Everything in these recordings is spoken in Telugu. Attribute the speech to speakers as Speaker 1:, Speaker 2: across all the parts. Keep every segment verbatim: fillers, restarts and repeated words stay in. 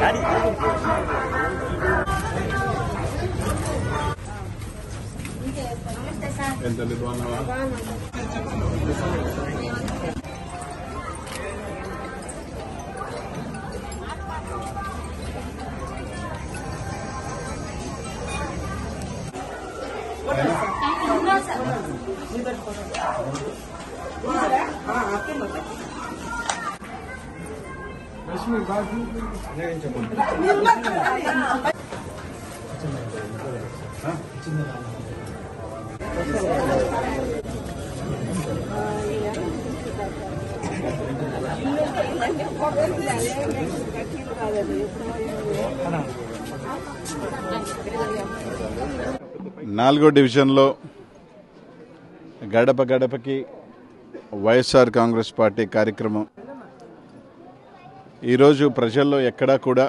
Speaker 1: ఎంత బాగున్నావా? నాలుగో డివిజన్లో గడప గడపకి వైఎస్ఆర్ కాంగ్రెస్ పార్టీ కార్యక్రమం ఈరోజు ప్రజల్లో ఎక్కడా కూడా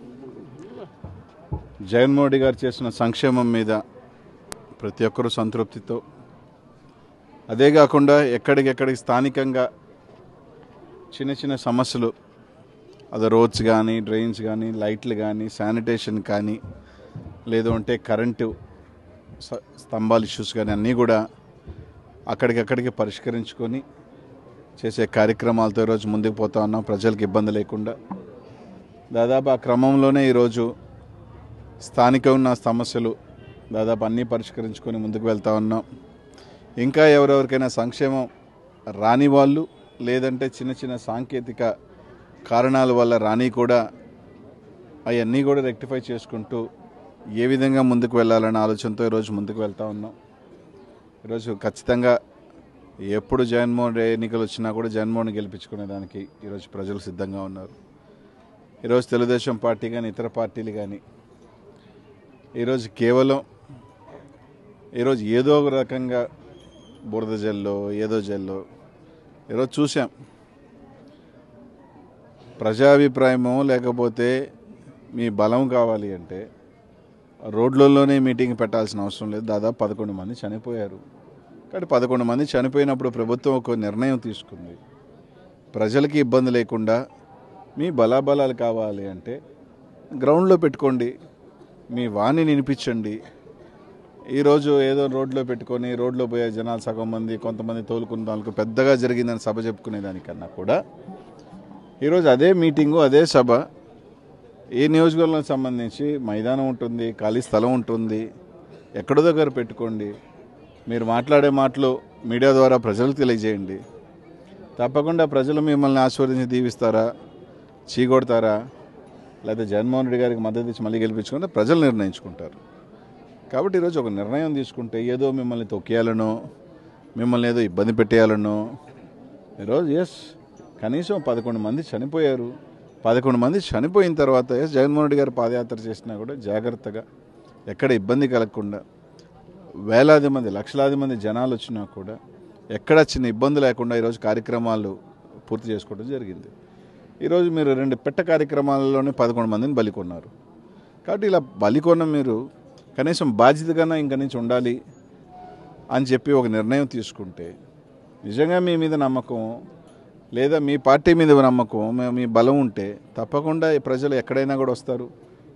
Speaker 1: జగన్మోహన్ రెడ్డి గారు చేసిన సంక్షేమం మీద ప్రతి ఒక్కరూ సంతృప్తితో, అదే కాకుండా ఎక్కడికెక్కడికి స్థానికంగా చిన్న చిన్న సమస్యలు, అది రోడ్స్ కానీ, డ్రైన్స్ కానీ, లైట్లు కానీ, శానిటేషన్ కానీ, లేదు అంటే కరెంటు స్తంభాల ఇష్యూస్ కానీ అన్నీ కూడా అక్కడికక్కడికి పరిష్కరించుకొని చేసే కార్యక్రమాలతో ఈరోజు ముందుకు పోతా ఉన్నాం, ప్రజలకు ఇబ్బంది లేకుండా. దాదాపు ఆ క్రమంలోనే ఈరోజు స్థానిక ఉన్న సమస్యలు దాదాపు అన్నీ పరిష్కరించుకొని ముందుకు వెళ్తూ ఉన్నాం. ఇంకా ఎవరెవరికైనా సంక్షేమం రాని వాళ్ళు, లేదంటే చిన్న చిన్న సాంకేతిక కారణాల వల్ల రాని కూడా అవన్నీ కూడా రెక్టిఫై చేసుకుంటూ ఏ విధంగా ముందుకు వెళ్ళాలనే ఆలోచనతో ఈరోజు ముందుకు వెళ్తూ ఉన్నాం. ఈరోజు ఖచ్చితంగా ఎప్పుడు జగన్మోహన్ ఎన్నికలు వచ్చినా కూడా జగన్మోహన్ గెలిపించుకునేదానికి ఈరోజు ప్రజలు సిద్ధంగా ఉన్నారు. ఈరోజు తెలుగుదేశం పార్టీ కానీ, ఇతర పార్టీలు కానీ ఈరోజు కేవలం ఈరోజు ఏదో ఒక రకంగా బురద జల్లో ఏదో జల్లో ఈరోజు చూసాం. ప్రజాభిప్రాయమో లేకపోతే మీ బలం కావాలి అంటే రోడ్లలోనే మీటింగ్ పెట్టాల్సిన అవసరం లేదు. దాదాపు పదకొండు మంది చనిపోయారు. కాబట్టి పదకొండు మంది చనిపోయినప్పుడు ప్రభుత్వం ఒక నిర్ణయం తీసుకుంది, ప్రజలకి ఇబ్బంది లేకుండా మీ బలాబలాలు కావాలి అంటే గ్రౌండ్లో పెట్టుకోండి, మీ వాణి వినిపించండి. ఈరోజు ఏదో రోడ్లో పెట్టుకొని రోడ్లో పోయే జనాలు సగం మంది, కొంతమంది తోలుకున్న దానికి పెద్దగా జరిగిందని సభ చెప్పుకునేదానికన్నా కూడా ఈరోజు అదే మీటింగు, అదే సభ, ఏ నియోజకవర్గానికి సంబంధించి మైదానం ఉంటుంది, ఖాళీ స్థలం ఉంటుంది, ఎక్కడో దగ్గర పెట్టుకోండి. మీరు మాట్లాడే మాటలు మీడియా ద్వారా ప్రజలకు తెలియజేయండి. తప్పకుండా ప్రజలు మిమ్మల్ని ఆశీర్వదించి దీవిస్తారా, చీకొడతారా, లేదా జగన్మోహన్ రెడ్డి గారికి మద్దతు ఇచ్చి మళ్ళీ గెలిపించుకుంటే ప్రజలు నిర్ణయించుకుంటారు. కాబట్టి ఈరోజు ఒక నిర్ణయం తీసుకుంటే ఏదో మిమ్మల్ని తొక్కేయాలనో, మిమ్మల్ని ఏదో ఇబ్బంది పెట్టేయాలనో, ఈరోజు ఎస్ కనీసం పదకొండు మంది చనిపోయారు. పదకొండు మంది చనిపోయిన తర్వాత ఎస్ జగన్మోహన్ రెడ్డి గారు పాదయాత్ర చేసినా కూడా జాగ్రత్తగా, ఎక్కడ ఇబ్బంది కలగకుండా, వేలాది మంది లక్షలాది మంది జనాలు వచ్చినా కూడా ఎక్కడ చిన్న ఇబ్బంది లేకుండా ఈరోజు కార్యక్రమాలు పూర్తి చేసుకోవడం జరిగింది. ఈరోజు మీరు రెండు పెట్ట కార్యక్రమాలలోనే పదకొండు మందిని బలికొన్నారు. కాబట్టి ఇలా బలికొన్న మీరు కనీసం బాధ్యతగానే ఇంక నుంచి ఉండాలి అని చెప్పి ఒక నిర్ణయం తీసుకుంటే, నిజంగా మీ మీద నమ్మకం లేదా మీ పార్టీ మీద నమ్మకం, మీ బలం ఉంటే తప్పకుండా ప్రజలు ఎక్కడైనా కూడా వస్తారు.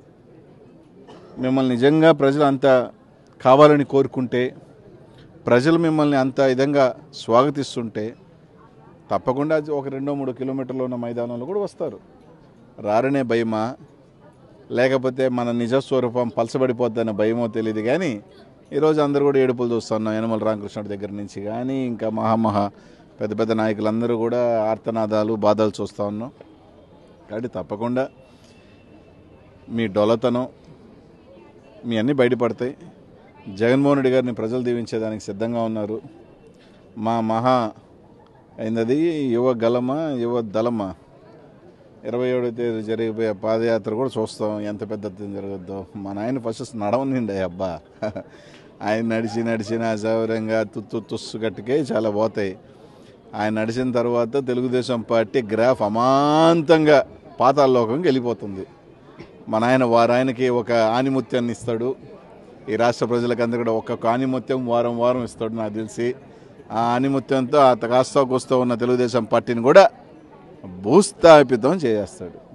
Speaker 1: మిమ్మల్ని నిజంగా ప్రజలు అంత కావాలని కోరుకుంటే, ప్రజలు మిమ్మల్ని అంత విధంగా స్వాగతిస్తుంటే తప్పకుండా ఒక రెండో మూడు కిలోమీటర్లు ఉన్న మైదానంలో కూడా వస్తారు. రారనే భయమా, లేకపోతే మన నిజస్వరూపం పలసబడిపోద్దనే భయమో తెలియదు. కానీ ఈరోజు అందరూ కూడా ఏడుపులు చూస్తున్నాం. యనమల రామకృష్ణుడి దగ్గర నుంచి కానీ ఇంకా మహామహా పెద్ద పెద్ద నాయకులందరూ కూడా ఆర్తనాదాలు, బాధలు చూస్తూ ఉన్నాం. కాబట్టి తప్పకుండా మీ డొలతనం మీ అన్నీ బయటపడతాయి. జగన్మోహన్ రెడ్డి గారిని ప్రజలు దీవించేదానికి సిద్ధంగా ఉన్నారు. మా మహా అయింది యువ గలమ యువ దళమ ఇరవై ఏడో తేదీ జరిగిపోయే పాదయాత్ర కూడా చూస్తాం, ఎంత పెద్ద జరగద్దో. మా నాయన ఫస్ట్ నడవనిండి అబ్బా, ఆయన నడిచి నడిచిన సౌరంగా తుత్తు తుస్సు గట్టుకే చాలా పోతాయి. ఆయన నడిచిన తర్వాత తెలుగుదేశం పార్టీ గ్రాఫ్ అమాంతంగా పాతాళలోకంకి వెళ్ళిపోతుంది. మా నాయన వారాయనకి ఒక ఆనిముత్యాన్ని ఇస్తాడు. ఈ రాష్ట్ర ప్రజలకు అందరూ కూడా ఒక్కొక్క ఆనిముత్యం వారం వారం ఇస్తాడు. నాకు తెలిసి ఆ ఆనిముత్యంతో ఆ కాస్తా కూస్తా ఉన్న తెలుగుదేశం పార్టీని కూడా భూస్థాపితం చేసేస్తాడు.